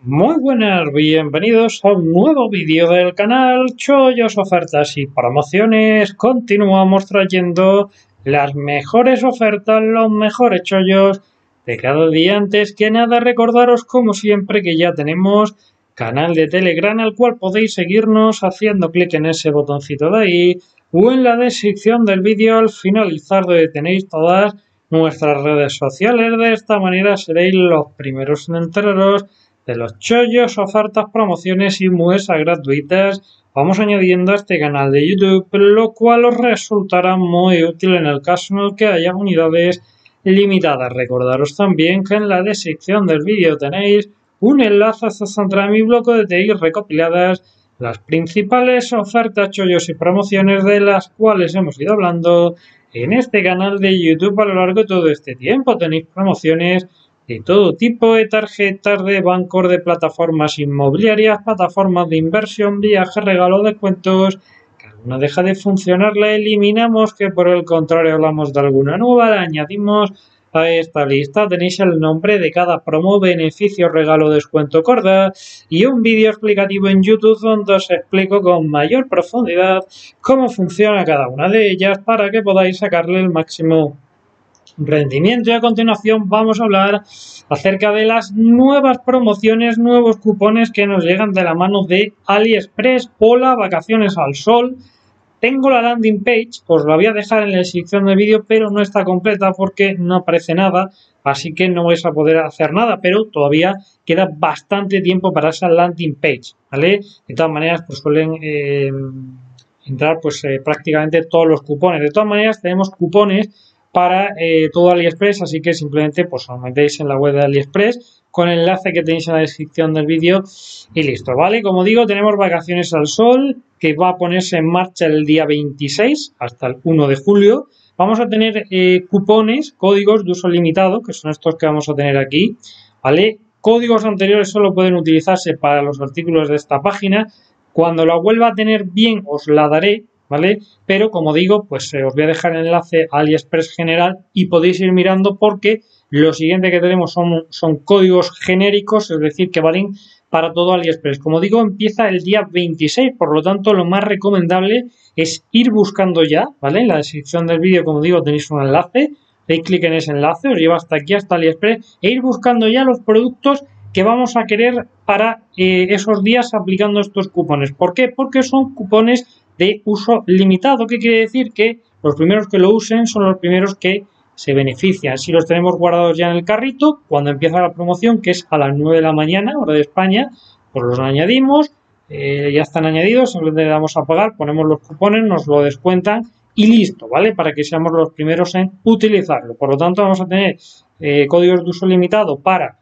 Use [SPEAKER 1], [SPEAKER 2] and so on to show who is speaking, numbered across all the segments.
[SPEAKER 1] Muy buenas, bienvenidos a un nuevo vídeo del canal Chollos, Ofertas y Promociones. Continuamos trayendo las mejores ofertas, los mejores chollos de cada día. Antes que nada, recordaros como siempre que ya tenemos canal de Telegram al cual podéis seguirnos haciendo clic en ese botoncito de ahí o en la descripción del vídeo al finalizar, donde tenéis todas nuestras redes sociales. De esta manera seréis los primeros en enteraros de los chollos, ofertas, promociones y muestras gratuitas. Vamos añadiendo a este canal de YouTube, lo cual os resultará muy útil en el caso en el que haya unidades limitadas. Recordaros también que en la descripción del vídeo tenéis un enlace hacia mi blog de tenéis recopiladas las principales ofertas, chollos y promociones de las cuales hemos ido hablando en este canal de YouTube a lo largo de todo este tiempo. Tenéis promociones de todo tipo de tarjetas de bancos, de plataformas inmobiliarias, plataformas de inversión, viajes, regalos, descuentos. Que alguna deja de funcionar, la eliminamos, que por el contrario hablamos de alguna nueva, la añadimos a esta lista. Tenéis el nombre de cada promo, beneficio, regalo, descuento, corda y un vídeo explicativo en YouTube donde os explico con mayor profundidad cómo funciona cada una de ellas para que podáis sacarle el máximo rendimiento. Y a continuación vamos a hablar acerca de las nuevas promociones, nuevos cupones que nos llegan de la mano de AliExpress. Hola, vacaciones al sol. Tengo la landing page, os la voy a dejar en la descripción del vídeo, pero no está completa porque no aparece nada, así que no vais a poder hacer nada, pero todavía queda bastante tiempo para esa landing page, ¿vale? De todas maneras, pues suelen entrar prácticamente todos los cupones. De todas maneras, tenemos cupones para todo AliExpress, así que simplemente pues os metéis en la web de AliExpress con el enlace que tenéis en la descripción del vídeo y listo, ¿vale? Como digo, tenemos vacaciones al sol que va a ponerse en marcha el día 26 hasta el 1 de julio. Vamos a tener cupones, códigos de uso limitado, que son estos que vamos a tener aquí, ¿vale? Códigos anteriores solo pueden utilizarse para los artículos de esta página. Cuando la vuelva a tener bien os la daré, ¿vale? Pero como digo, pues os voy a dejar el enlace a AliExpress general y podéis ir mirando porque lo siguiente que tenemos son códigos genéricos, es decir, que valen para todo AliExpress. Como digo, empieza el día 26, por lo tanto lo más recomendable es ir buscando ya, ¿vale? En la descripción del vídeo, como digo, tenéis un enlace, dais clic en ese enlace, os lleva hasta aquí, hasta AliExpress, e ir buscando ya los productos que vamos a querer para esos días aplicando estos cupones. ¿Por qué? Porque son cupones de uso limitado. ¿Qué quiere decir? Que los primeros que lo usen son los primeros que se benefician. Si los tenemos guardados ya en el carrito, cuando empieza la promoción, que es a las 9 de la mañana, hora de España, pues los añadimos, ya están añadidos, simplemente le damos a pagar, ponemos los cupones, nos lo descuentan y listo, ¿vale? Para que seamos los primeros en utilizarlo. Por lo tanto, vamos a tener códigos de uso limitado para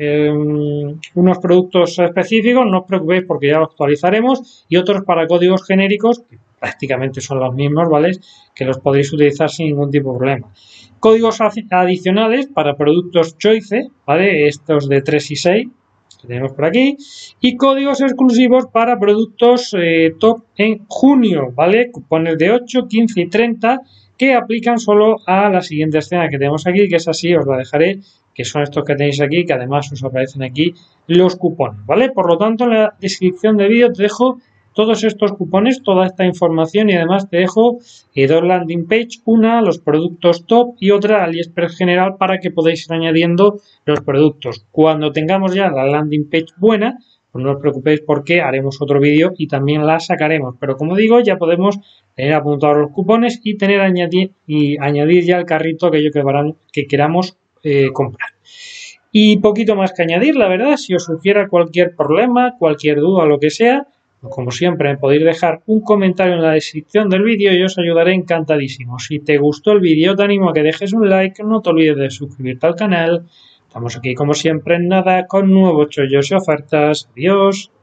[SPEAKER 1] unos productos específicos, no os preocupéis porque ya lo actualizaremos, y otros para códigos genéricos, que prácticamente son los mismos, ¿vale? Que los podéis utilizar sin ningún tipo de problema. Códigos adicionales para productos Choice, ¿vale? Estos de 3 y 6 que tenemos por aquí, y códigos exclusivos para productos top en junio, ¿vale? Cupones de 8, 15 y 30 que aplican solo a la siguiente escena que tenemos aquí, que es así, os la dejaré, que son estos que tenéis aquí, que además os aparecen aquí los cupones, ¿vale? Por lo tanto, en la descripción del vídeo te dejo todos estos cupones, toda esta información y además te dejo dos landing page, una los productos top y otra AliExpress general para que podáis ir añadiendo los productos. Cuando tengamos ya la landing page buena, pues no os preocupéis porque haremos otro vídeo y también la sacaremos. Pero como digo, ya podemos tener apuntados los cupones y añadir ya al carrito aquello que queramos comprar. Y poquito más que añadir, la verdad. Si os surgiera cualquier problema, cualquier duda, lo que sea, como siempre me podéis dejar un comentario en la descripción del vídeo y os ayudaré encantadísimo. Si te gustó el vídeo te animo a que dejes un like, no te olvides de suscribirte al canal. Estamos aquí como siempre en nada con nuevos chollos y ofertas. Adiós.